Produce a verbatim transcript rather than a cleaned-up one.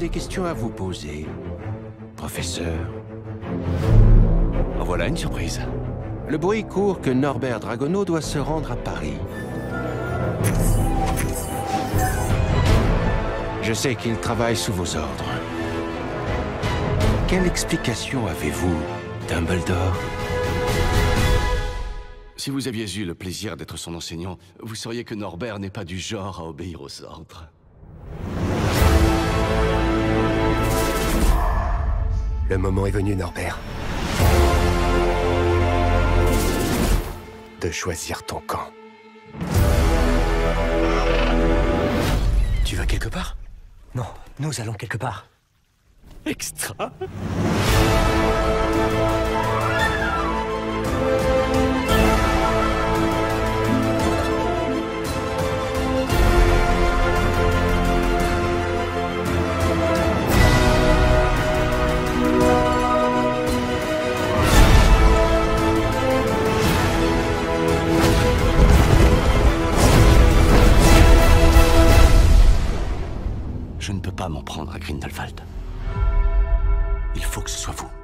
des questions à vous poser, professeur. En voilà une surprise. Le bruit court que Norbert Dragono doit se rendre à Paris. Je sais qu'il travaille sous vos ordres. Quelle explication avez-vous, Dumbledore? Si vous aviez eu le plaisir d'être son enseignant, vous sauriez que Norbert n'est pas du genre à obéir aux ordres. Le moment est venu, Norbert. De choisir ton camp. Tu vas quelque part? Non, nous allons quelque part. Extra. Je ne peux pas m'en prendre à Grindelwald. Il faut que ce soit vous.